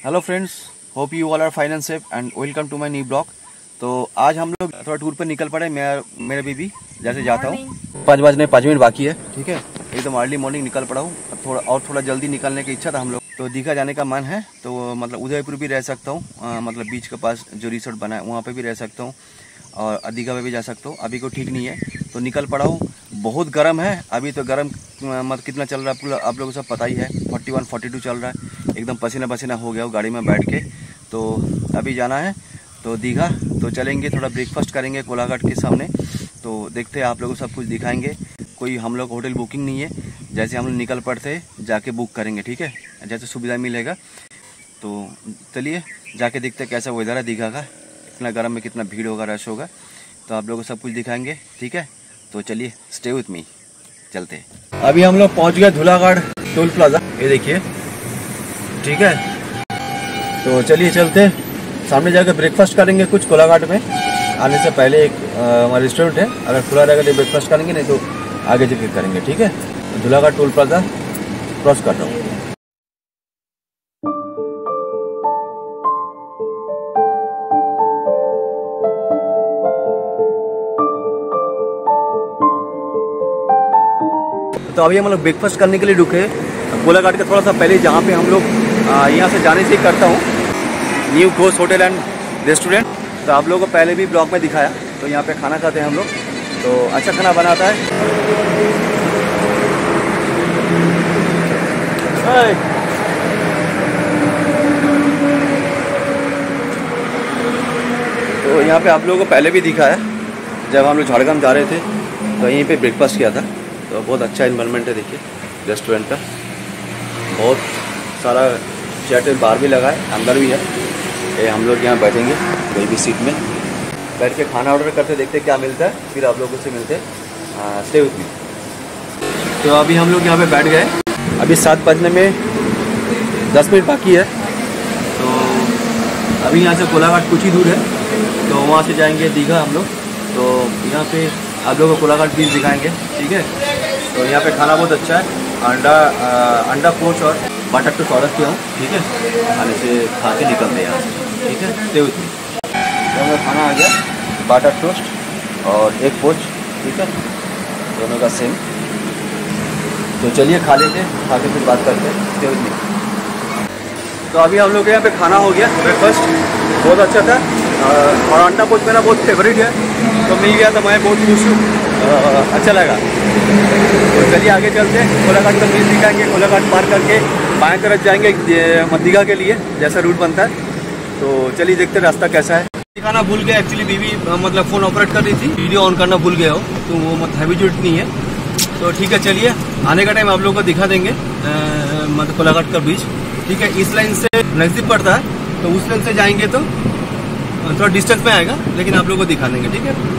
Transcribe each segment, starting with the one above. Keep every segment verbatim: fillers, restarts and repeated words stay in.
Hello friends, hope you all are fine and safe and welcome to my new blog. तो आज हम लोग थोड़ा टूर पर निकल पड़े। मैं मेरे बीबी जैसे जाता हूँ, पाँच बजने पाँच मिनट बाकी है, ठीक है। एकदम अर्ली मॉर्निंग निकल पड़ा हूँ। थोड़ा और थोड़ा जल्दी निकलने की इच्छा था हम लोग, तो दीघा जाने का मन है। तो मतलब उदयपुर भी रह सकता हूँ, मतलब बीच के पास जो रिसोर्ट बना है वहाँ पर भी रह सकता हूँ और दीघा में भी जा सकता हूँ। अभी को ठीक नहीं है तो निकल पड़ा हूँ। बहुत गर्म है अभी तो, गर्म मतलब कितना चल रहा है आप लोगों को सब पता ही है। फोर्टी वन फोर्टी टू चल रहा है, एकदम पसीना पसीना हो गया हूँ गाड़ी में बैठ के। तो अभी जाना है तो दीघा, तो चलेंगे, थोड़ा ब्रेकफास्ट करेंगे कोलाघाट के सामने। तो देखते हैं, आप लोगों को सब कुछ दिखाएंगे। कोई हम लोग होटल बुकिंग नहीं है, जैसे हम लोग निकल पड़ते जाके बुक करेंगे, ठीक है, जैसे सुविधा मिलेगा। तो चलिए जाके देखते हैं कैसा वेदर है दीघा का, कितना गर्म में कितना भीड़ होगा, रश होगा। तो आप लोगों को सब कुछ दिखाएंगे, ठीक है। तो चलिए स्टे विथ मी, चलते हैं। अभी हम लोग पहुंच गए धूलागढ़ टोल प्लाजा, ये देखिए, ठीक है। तो चलिए चलते, सामने जाकर ब्रेकफास्ट करेंगे कुछ कोलाघाट में। आने से पहले एक हमारा रेस्टोरेंट है, अगर खुला रहेगा तो ब्रेकफास्ट करेंगे, नहीं तो आगे जाके करेंगे, ठीक है। तो धूलागढ़ टोल प्लाजा क्रॉस कर रहा हूँ। तो अभी हम लोग ब्रेकफास्ट करने के लिए रुके कोलाघाट के थोड़ा सा पहले, जहाँ पे हम लोग यहाँ से जाने से ही करता हूँ, new Ghosh hotel and restaurant. तो आप लोगों को पहले भी ब्लॉग में दिखाया। तो यहाँ पे खाना खाते हैं हम लोग, तो अच्छा खाना बनाता है। तो यहाँ पे आप लोगों को पहले भी दिखाया, जब हम लोग झारखंड जा रहे थे तो यहीं पे ब्रेकफास्ट किया था। तो बहुत अच्छा इन्वायरमेंट है, देखिए रेस्टोरेंट का, बहुत सारा चेयर बाहर भी लगा है, अंदर भी है। ये हम लोग यहाँ बैठेंगे कोई भी सीट में, बैठ के खाना ऑर्डर करते, देखते क्या मिलता है, फिर आप लोगों से मिलते हैं। Stay with me. तो अभी हम लोग यहाँ पे बैठ गए, अभी सात बजने में दस मिनट बाकी है। तो अभी यहाँ से कोलाघाट कुछ ही दूर है, तो वहाँ से जाएंगे दीघा हम लोग। तो यहाँ पे आप लोगों को कोलाघाट बीच दिखाएंगे, ठीक है। तो यहाँ पे खाना बहुत अच्छा है, अंडा अंडा पोच और बटर टोस्ट ऑर्डर किया हूँ, ठीक है। खाने से खा के निकलते हैं यहाँ से, ठीक है। Stay with me. तो हमारा खाना आ गया, बटर टोस्ट और एक पोच, ठीक है, दोनों का सेम। तो चलिए खा लेते, खा के फिर बात करते हैं। Stay with me. तो अभी हम लोग के यहाँ पे खाना हो गया, ब्रेकफास्ट बहुत अच्छा था और अंडा पोच मेरा बहुत फेवरेट है, तो मिल गया तो मैं बहुत खुश हूँ, अच्छा लगा। तो चलिए आगे चलते हैं, कोलाघाट का बीच दिखाएंगे। कोलाघाट पार करके बाएं तरफ जाएंगे दीघा के लिए, जैसा रूट बनता है। तो चलिए देखते रास्ता कैसा है। दिखाना भूल गया, एक्चुअली बीवी मतलब फ़ोन ऑपरेट कर रही थी, वीडियो ऑन करना भूल गया हो, तो वो मतलब हैबिचुएट नहीं है। तो ठीक है, चलिए आने का टाइम आप लोगों को दिखा देंगे मतलब कोलाघाट का बीच, ठीक है। इस लाइन से नज़दीक पड़ता है, तो उस लाइन से जाएंगे तो थोड़ा डिस्टेंस में आएगा, लेकिन आप लोगों को दिखा देंगे, ठीक है।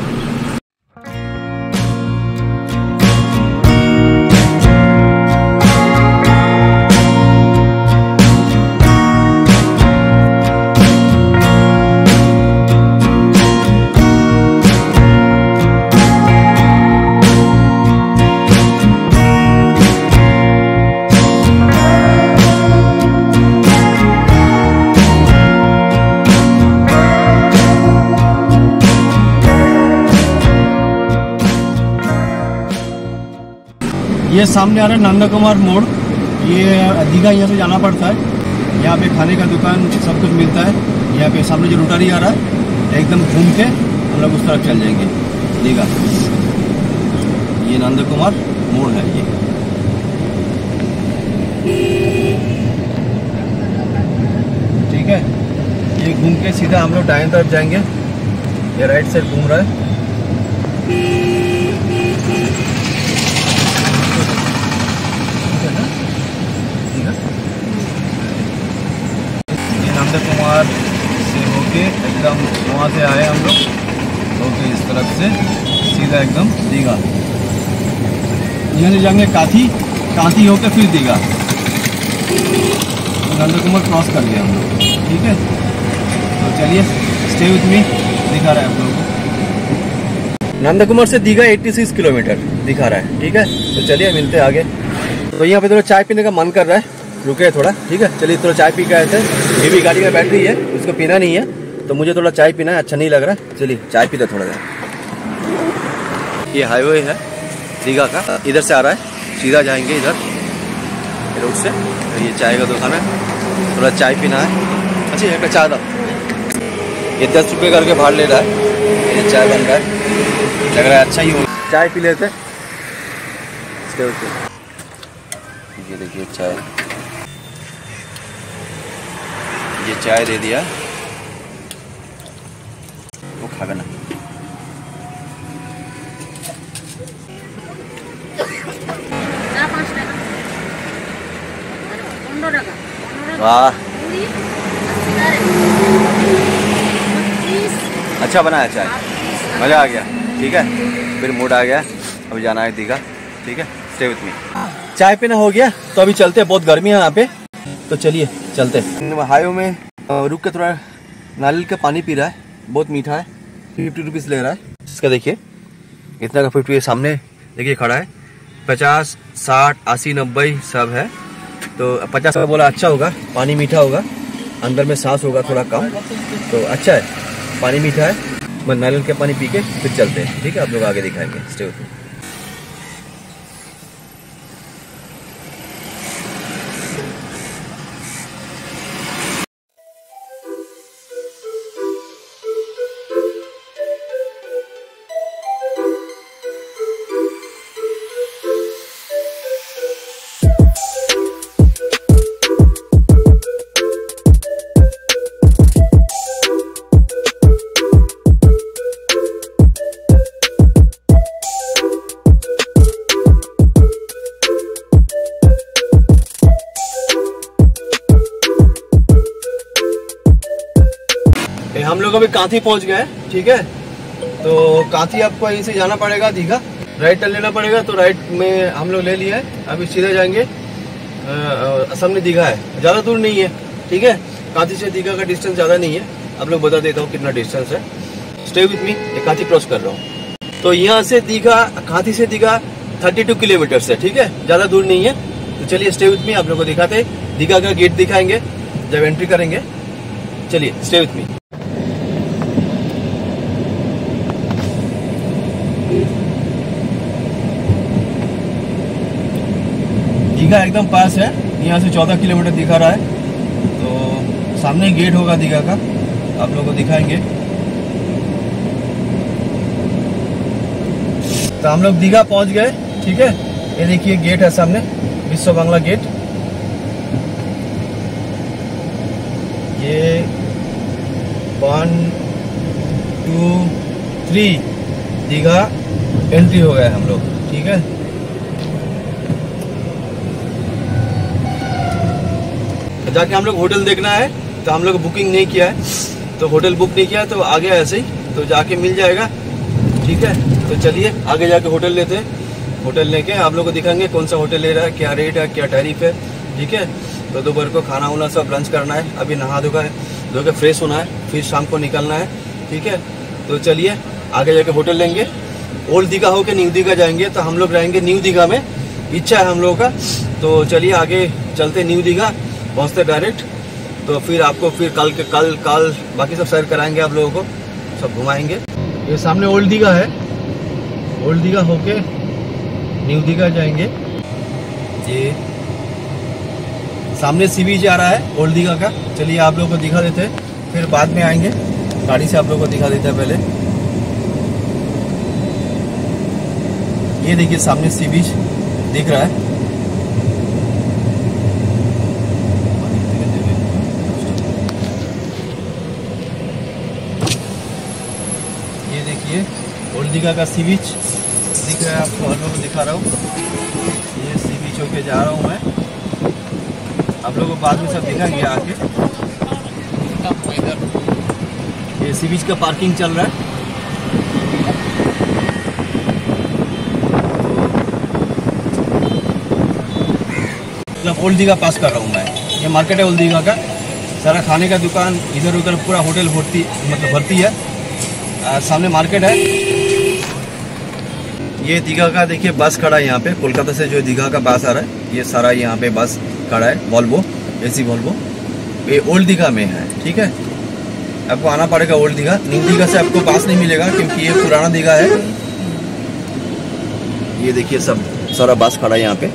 ये सामने आ रहा है नंद कुमार मोड़, ये दीघा यहाँ से जाना पड़ता है। यहाँ पे खाने का दुकान सब कुछ मिलता है। यहाँ पे सामने जो रोटारी आ रहा है, एकदम घूम के हम लोग उस तरफ चल जाएंगे दीघा। ये नंद कुमार मोड़ है ये, ठीक है। ये घूम के सीधा हम लोग दाएं तरफ जाएंगे, ये राइट साइड घूम रहा है। नंद कुमार से होके एकदम वहाँ से आए हम लोग, होके इस तरफ से सीधा एकदम दीघा। यहाँ से जाएंगे काथी, काथी होके फिर दीघा। नंद कुमार क्रॉस कर लिया हम लोग, ठीक है। तो चलिए स्टे विथ मी, दिखा रहा है आप लोगों को। नंद कुमार से दीघा छियासी किलोमीटर दिखा रहा है, ठीक है। तो चलिए मिलते हैं आगे। तो यहाँ पे थोड़ा चाय पीने का मन कर रहा है, रुके थोड़ा, ठीक है। चलिए थोड़ा चाय पी के आए थे, ये भी गाड़ी में बैटरी है, उसको पीना नहीं है, तो मुझे थोड़ा चाय पीना है, अच्छा नहीं लग रहा है। चलिए चाय पीते थोड़ा देर। ये हाईवे है दीघा का, इधर से आ रहा है, सीधा जाएंगे इधर रोड से। ये चाय का दुकान है, थोड़ा चाय पीना है। अच्छा एक चाय दो, ये दस रुपये करके भाड़ ले रहा है। ये चाय बन रहा है, लग रहा है अच्छा ही हो। चाय पी लेते। ये देखिए चाय, ये चाय दे दिया, वो खागा ना। वाह अच्छा बनाया चाय, मज़ा आ गया। ठीक है, फिर मूड आ गया, अभी जाना है दीघा। ठीक है, स्टे विथ मी। चाय पीना हो गया, तो अभी चलते हैं, बहुत गर्मी है यहाँ पे, तो चलिए चलते हैं। हाईवे में रुक के थोड़ा नारियल का पानी पी रहा है, बहुत मीठा है, फिफ्टी रुपीज़ ले रहा है इसका। देखिए इतना का फिफ्टी, सामने देखिए खड़ा है। पचास साठ अस्सी नब्बे सब है, तो पचास का बोला अच्छा होगा, पानी मीठा होगा, अंदर में सांस होगा थोड़ा कम, तो अच्छा है, पानी मीठा है। मैं नारियल का पानी पी के फिर चलते हैं। ठीक है, आप लोग आगे दिखाएंगे, स्टे विथ मी। हम लोग अभी कांथी पहुंच गए। ठीक है, तो कांथी आपको यहीं से जाना पड़ेगा दीघा, राइट टर्न लेना पड़ेगा, तो राइट में हम लोग ले लिए है। अभी सीधे जाएंगे, सामने दीघा है, ज़्यादा दूर नहीं है। ठीक है, कांथी से दीघा का डिस्टेंस ज़्यादा नहीं है, आप लोग बता देता हूँ कितना डिस्टेंस है। Stay with me, Kanthi cross कर रहा हूँ। तो यहाँ से दीघा, कांथी से दीघा थर्टी टू किलोमीटर है। ठीक है, ज़्यादा दूर नहीं है, तो चलिए स्टे विथ मी, आप लोग को दिखाते हैं। दीघा का गेट दिखाएंगे जब एंट्री करेंगे। चलिए स्टे विथ मी। दीघा एकदम पास है, यहाँ से चौदह किलोमीटर दिखा रहा है, तो सामने गेट होगा दीघा का, आप लोगों को दिखाएंगे। तो हम लोग दीघा पहुंच गए। ठीक है, ये देखिए गेट है सामने, विश्व बांग्ला गेट। ये one two three Digha entry हो गए हम लोग। ठीक है, जाके हम लोग होटल देखना है, तो हम लोग बुकिंग नहीं किया है, तो होटल बुक नहीं किया, तो आ गया ऐसे ही, तो जाके मिल जाएगा। ठीक है, तो चलिए आगे जाके होटल लेते हैं। होटल लेके आप लोग को दिखाएंगे कौन सा होटल ले रहा है, क्या रेट है, क्या टैरिफ है। ठीक है, तो दोपहर को खाना वाना सब लंच करना है, अभी नहा धोकर धो के फ्रेश होना है, फिर शाम को निकलना है। ठीक है, तो चलिए आगे जाके होटल लेंगे। ओल्ड दीघा होकर न्यू दीघा जाएंगे, तो हम लोग रहेंगे न्यू दीघा में, इच्छा है हम लोगों का। तो चलिए आगे चलते, न्यू दीघा पहुँचते डायरेक्ट, तो फिर आपको फिर कल के कल कल बाकी सब शेयर कराएंगे, आप लोगों को सब घुमाएंगे। ये सामने ओल्ड दीघा है, ओल्ड दीघा होके न्यू दीघा जाएंगे। ये सामने सी बीच आ रहा है ओल्ड दीघा का, चलिए आप लोगों को दिखा देते हैं, फिर बाद में आएंगे, गाड़ी से आप लोगों को दिखा देते हैं पहले। ये देखिए सामने सी बीच दिख रहा है। ये देखिए ओल्ड दीघा का सी बीच दिख रहा है आपको, आप लोगों को दिखा रहा हूँ। ये सी बीच होके जा रहा हूँ मैं, आप लोगों को बाद में सब दिखाएंगे आके। ये सी बीच का पार्किंग चल रहा है। मतलब ओल्ड दीघा पास कर रहा हूँ मैं, ये मार्केट है ओल्ड दीघा का, सारा खाने का दुकान इधर उधर पूरा होटल भर्ती मतलब भर्ती है। आ, सामने मार्केट है। ये दीघा का देखिए बस खड़ा है यहाँ पे, कोलकाता से जो दीघा का बस आ रहा है, ये सारा यहाँ पे बस खड़ा है, वॉल्वो, एसी वॉल्वो। ये ओल्ड दीघा में है, ठीक है। आपको आना पड़ेगा ओल्ड दीघा। न्यू दीघा से आपको पास नहीं मिलेगा क्योंकि ये पुराना दीघा है। ये देखिए सब सारा बस खड़ा है यहाँ पे,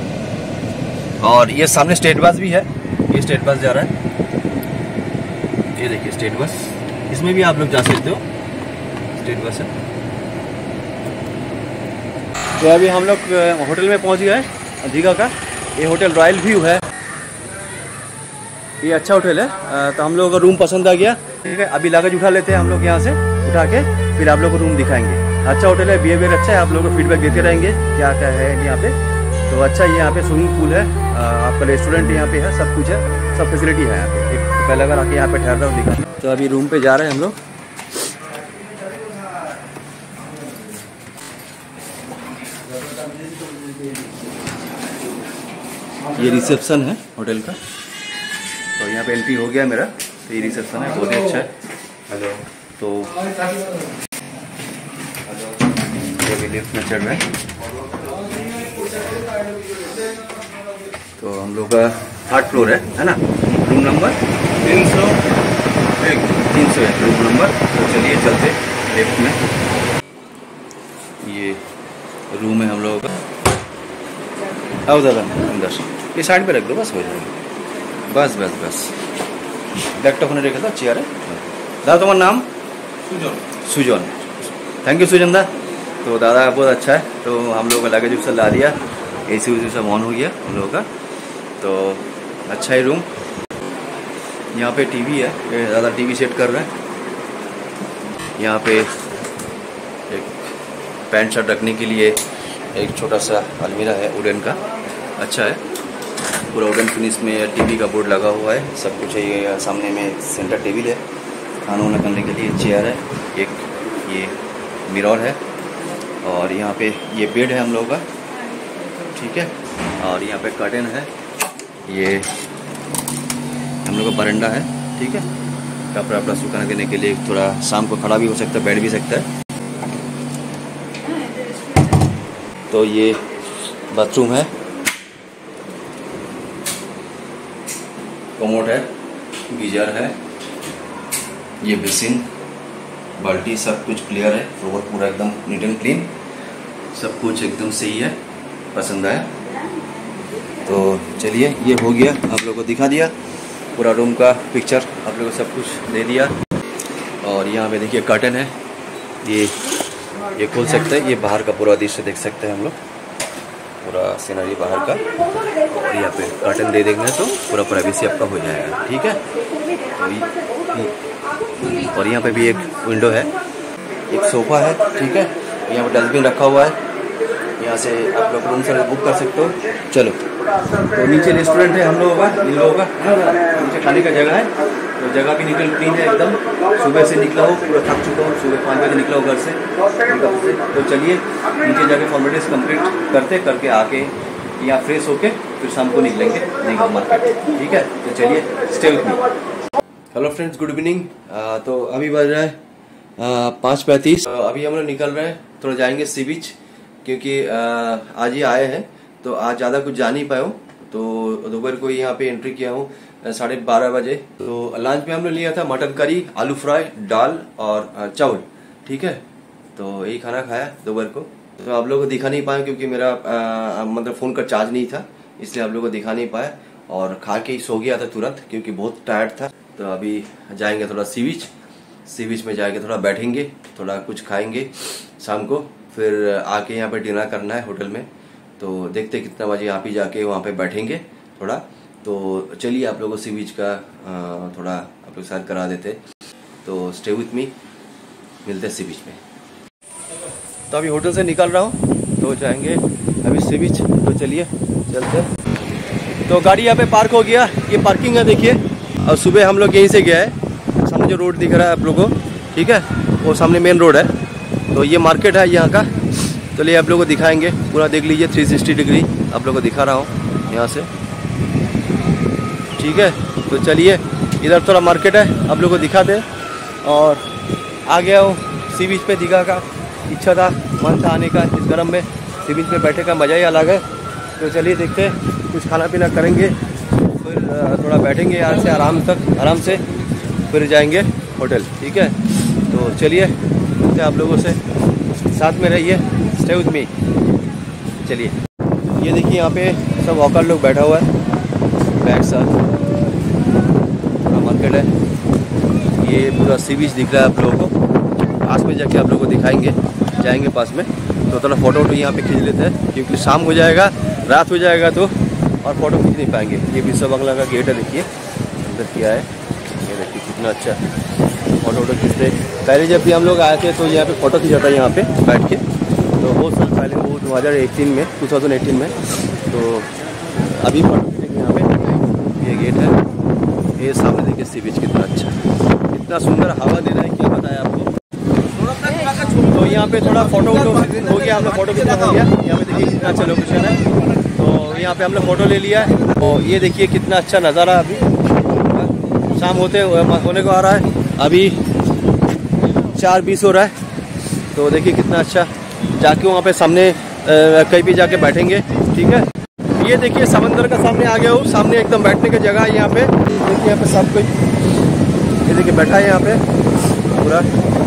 और ये सामने स्टेट बस भी है। ये स्टेट बस जा रहा है, ये देखिए स्टेट बस, इसमें भी आप लोग जा सकते हो, स्टेट बस है। तो अभी हम लोग होटल में पहुँच गए दीघा का। ये होटल रॉयल व्यू है, ये अच्छा होटल है। तो हम लोगों को रूम पसंद आ गया, ठीक है। अभी लगेज उठा लेते हैं हम लोग यहाँ से, उठा के फिर आप लोग को रूम दिखाएंगे। अच्छा होटल है, बिहेवियर अच्छा है, आप लोगों को फीडबैक देते रहेंगे क्या क्या है यहाँ पे। तो अच्छा ही यहाँ पे स्विमिंग पूल है, आपका रेस्टोरेंट यहाँ पे है, सब कुछ है, सब फैसिलिटी है यहाँ पे। तो पहले अगर आके यहाँ पे ठहर रहा हूँ दिखा। तो अभी रूम पे जा रहे हैं हम लोग। ये रिसेप्शन है होटल का, तो यहाँ पे एंट्री हो गया मेरा। तो ये रिसेप्शन है, बहुत ही अच्छा है। हेलो, तो ये लिफ्ट में चढ़ रहे हैं। तो हम लोग का थर्ड फ्लोर है है ना, रूम नंबर तीन सौ एक तीन सौ एक रूम नंबर। तो चलिए चलते लिफ्ट में। ये रूम है हम लोगों का। आओ दादा अंदर, ये साइड पे रख दो, बस हो जाएगा। बस बस बस बैगटा ओखाने रेखे दाओ, चेयारे। दादा तुम्हार नाम? सुजन। सुजन, थैंक यू सुजन दा। तो दादा बहुत अच्छा है। तो हम लोगों का लगेज उसे ला दिया, ए सी उसी सब ऑन हो गया हम लोगों का। तो अच्छा ही रूम। यहाँ पे टीवी है, ये दादा टीवी सेट कर रहे हैं। यहाँ पे एक पैंट शर्ट रखने के लिए एक छोटा सा अलमीरा है वुडन का, अच्छा है। पूरा वुडन फिनिश में टीवी का बोर्ड लगा हुआ है, सब कुछ है। ये सामने में सेंटर टेबल है, खाना वाना करने के लिए चेयर है, एक ये मिरर है, और यहाँ पे ये बेड है हम लोगों का, ठीक है। और यहाँ पे कर्टन है, ये हम लोग का बरंडा है, ठीक है। कपड़ा वपड़ा सुखाने देने के लिए, थोड़ा शाम को खड़ा भी हो सकता है, बैठ भी सकता है। तो ये बाथरूम है, कमोड है, गीजर है, ये बेसिन, बाल्टी, सब कुछ क्लियर है। फ्लोर पूरा एकदम नीट एंड क्लीन, सब कुछ एकदम सही है, पसंद आया। तो चलिए, ये हो गया, आप लोगों को दिखा दिया पूरा रूम का पिक्चर, आप लोगों को सब कुछ दे दिया। और यहाँ पे देखिए कर्टन है, ये ये खोल सकते हैं, ये बाहर का पूरा दृश्य देख सकते हैं हम लोग, पूरा सीनरी बाहर का। और यहाँ पे कर्टन दे देंगे तो पूरा प्राइवेसी आपका हो जाएगा, ठीक है। तो और यहाँ पे भी एक विंडो है, एक सोफा है, ठीक है। यहाँ पे डस्टबिन रखा हुआ है, यहाँ से आप लोग रूम सर्विस बुक कर सकते हो। चलो, तो नीचे रेस्टोरेंट है हम लोगों का, इन लोगों का नीचे खाने का जगह है। तो जगह भी निकल क्लीन है एकदम। सुबह से निकला हो, पूरा थक चुका हूँ, सुबह पाँच बजे निकला हो घर से। तो चलिए नीचे जाके फॉर्मेलिटीज कंप्लीट करते करके आके यहाँ फ्रेश होके फिर शाम को निकलेंगे दीघा मार्केट, ठीक है। तो चलिए, stay with me. Hello friends, good evening. तो अभी बज रहा है पाँच पैंतीस। अभी हम लोग निकल रहे हैं, थोड़ा जाएंगे सी बीच, क्योंकि आ, आज ही आए हैं, तो आज ज़्यादा कुछ जा नहीं पाया हूँ। तो दोपहर को यहाँ पे एंट्री किया हूँ साढ़े बारह बजे। तो लंच में हमने लिया था मटन करी, आलू फ्राई, दाल और चावल, ठीक है। तो यही खाना खाया दोपहर को। तो आप लोगों को दिखा नहीं पाया क्योंकि मेरा आ, मतलब फ़ोन का चार्ज नहीं था, इसलिए आप लोगों को दिखा नहीं पाया। और खा के ही सो गया था तुरंत, क्योंकि बहुत टायर्ड था। तो अभी जाएंगे थोड़ा सी बीच, सी बीच में जाके थोड़ा बैठेंगे, थोड़ा कुछ खाएंगे शाम को, फिर आके यहाँ पे डिनर करना है होटल में। तो देखते कितना बजे यहाँ पे जाके वहाँ पे बैठेंगे थोड़ा। तो चलिए आप लोगों को सी बीच का थोड़ा आप लोग साथ करा देते। तो स्टे विथ मी, मिलते हैं सी बीच में। तो अभी होटल से निकल रहा हूँ, तो जाएंगे अभी सी बीच। तो चलिए चलते। तो गाड़ी यहाँ पे पार्क हो गया, ये पार्किंग है देखिए। और सुबह हम लोग यहीं से गया है, सामने जो रोड दिख रहा है आप लोगों को, ठीक है, वो सामने मेन रोड है। तो ये मार्केट है यहाँ का। चलिए आप लोगों को दिखाएंगे, पूरा देख लीजिए, थ्री सिक्सटी डिग्री आप लोगों को दिखा रहा हूँ यहाँ से, ठीक है। तो चलिए, इधर थोड़ा मार्केट है, आप लोगों को दिखा दे। और आ गया हूँ सी बीच पे दीघा का। इच्छा था, मन था आने का, इस गर्म में सी बीच पे बैठे का मज़ा ही अलग है। तो चलिए देखते हैं, कुछ खाना पीना करेंगे, फिर थोड़ा बैठेंगे यहाँ से आराम तक आराम से, फिर जाएंगे होटल। ठीक है, तो चलिए मिलते हैं आप लोगों से, साथ में रहिए, स्टे विद मी। चलिए, ये देखिए यहाँ पे सब वॉकर लोग बैठा हुआ है बैक साथ, मार्केट है, ये पूरा सी बीच दिख रहा है आप लोगों को। पास में जाके आप लोगों को दिखाएंगे, जाएंगे पास में तो थोड़ा फ़ोटो वोटो यहाँ पे खींच लेते हैं, क्योंकि शाम हो जाएगा, रात हो जाएगा तो और फ़ोटो खींच नहीं पाएंगे। ये विश्व बंगला का गेट है, देखिए अंदर किया है, ये देखिए कितना अच्छा फ़ोटो वोटो खींचते। पहले जब भी हम लोग आए थे तो यहाँ पे फ़ोटो खींचा था यहाँ पे बैठ के, तो बहुत साल पहले, वो दो हज़ार अठारह में टू थाउजेंड एटीन में। तो अभी फ़ोटो खींचेंगे यहाँ पे, ये गेट है, ये सामने देखिए सी बीच कितना अच्छा, कितना सुंदर हवा दे रहा है, क्या बताया आपको। तो यहाँ पे थोड़ा फोटो वोटो हो गया, हम लोग फोटो कितना हो गया, यहाँ पे देखिए कितना अच्छा लोकेशन है। तो यहाँ पे हम लोग फोटो ले लिया है, तो ये देखिए कितना अच्छा नज़ारा, अभी शाम होते होने को आ रहा है, अभी चार बीस हो रहा है। तो देखिए कितना अच्छा, जाके वहाँ पे सामने कहीं भी जाके बैठेंगे। ठीक है, ये देखिए समंदर का सामने आ गया हूँ, सामने एकदम बैठने की जगह है यहाँ पे, देखिए यहाँ पे सब कोई ये देखिए बैठा है यहाँ पे पूरा,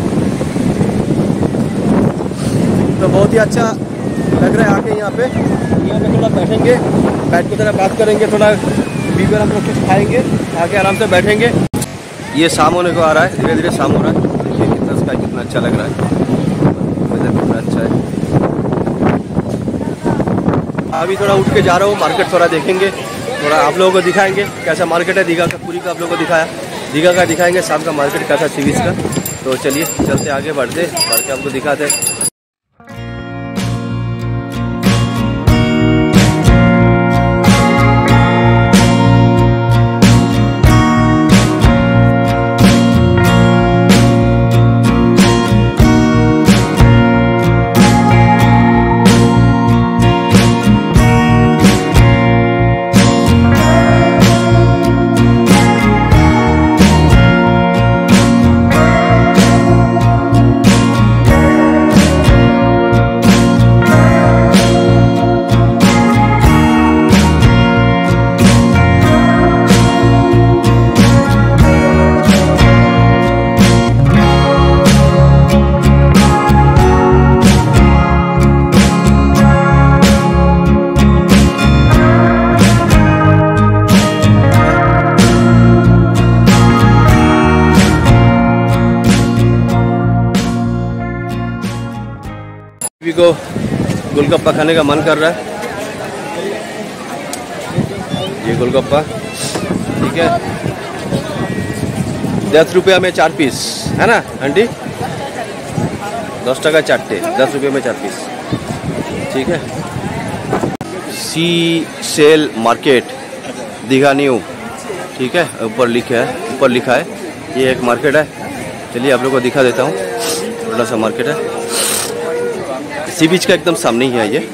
तो बहुत ही अच्छा लग रहा है आके यहाँ पे। यहाँ पे थोड़ा बैठेंगे, बैठ के थोड़ा बात करेंगे, थोड़ा बीबर हम लोग कुछ खाएंगे, आके आराम से बैठेंगे। ये शाम होने को आ रहा है, धीरे धीरे शाम हो रहा है, देखिए कितना स्काई कितना अच्छा लग रहा है, वेदर कितना अच्छा है। अभी थोड़ा उठ के जा रहा हूँ, मार्केट थोड़ा देखेंगे, थोड़ा आप लोगों को दिखाएंगे कैसा मार्केट है दीघा का, पूरी का आप लोगों को दिखाया, दीघा का दिखाएंगे, शाम का मार्केट कैसा सी बीच का। तो चलिए चलते आगे बढ़ते, बढ़ के आपको दिखाते हैं। अभी को गोलगप्पा खाने का मन कर रहा है, ये गोलगप्पा ठीक है, दस रुपया में चार पीस है ना आंटी, दस टका चारटे, दस रुपये में चार पीस। ठीक है, sea cell market Digha new, ठीक है, ऊपर लिखा है, ऊपर लिखा है, ये एक मार्केट है। चलिए आप लोग को दिखा देता हूँ, थोड़ा सा मार्केट है, सी बीच का एकदम सामने ही है ये।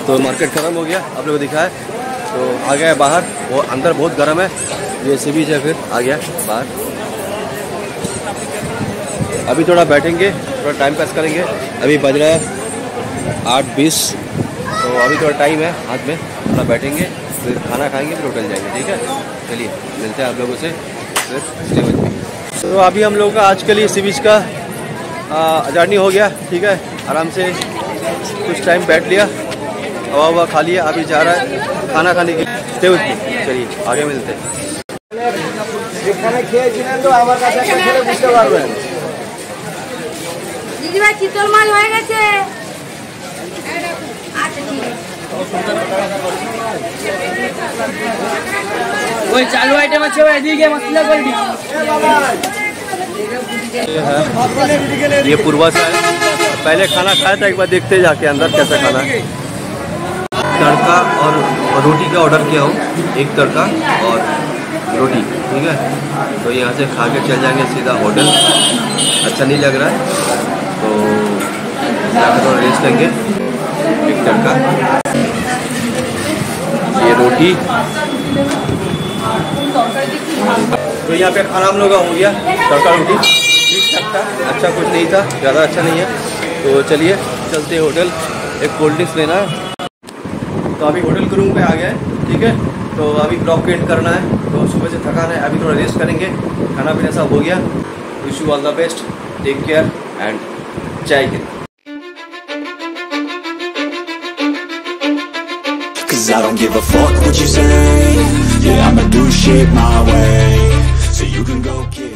तो मार्केट ख़त्म हो गया, आप लोगों को दिखा है। तो आ गया है बाहर, वो अंदर बहुत गर्म है, ये सी बीच है, फिर आ गया बाहर। अभी थोड़ा बैठेंगे, थोड़ा टाइम पास करेंगे। अभी बज रहा है आठ बीस, तो अभी थोड़ा टाइम है हाथ में, थोड़ा बैठेंगे, फिर खाना खाएंगे, फिर होटल जाएंगे। ठीक है, चलिए मिलते हैं आप लोगों से फिर स्टे में। तो अभी हम लोगों का आज के लिए सी बीच का जर्नी हो गया। ठीक है, आराम से कुछ टाइम बैठ लिया, हवा हवा खा लिया, अभी जा रहा है खाना खाने के लिए। स्टे विथ मी, चलिए आगे मिलते हैं। দিদিভাই চিতল মাছ হয়ে গেছে। ওই চালু আইটেম আছে, ওই এদিকে মশলা করে দি। ये पूर्वासा है, पहले खाना खाया था, एक बार देखते हैं जाके अंदर कैसा खाना है। तड़का और रोटी का ऑर्डर किया हूँ, एक तड़का और रोटी। ठीक है, तो यहाँ से खा के चल जाएंगे सीधा होटल। अच्छा नहीं लग रहा है तो जाकर थोड़ा रेस्ट लेंगे। एक तड़का, ये रोटी, तो यहाँ पे खाना हम लोग का हो गया। तड़का रोटी ठीक ठाक था, अच्छा कुछ नहीं था, ज़्यादा अच्छा नहीं है। तो चलिए चलते होटल, एक कोल्ड ड्रिंक्स लेना है। तो अभी होटल के रूम पे आ गया है। ठीक है, तो अभी ब्लॉग पेंट करना है, तो सुबह से थकान है, अभी थोड़ा रेस्ट करेंगे। खाना पीना सब हो गया। Wish you all the best, take care and जय हिंद। Cause I don't give a fuck what you say. Yeah, I'ma do shit my way, so you can go kick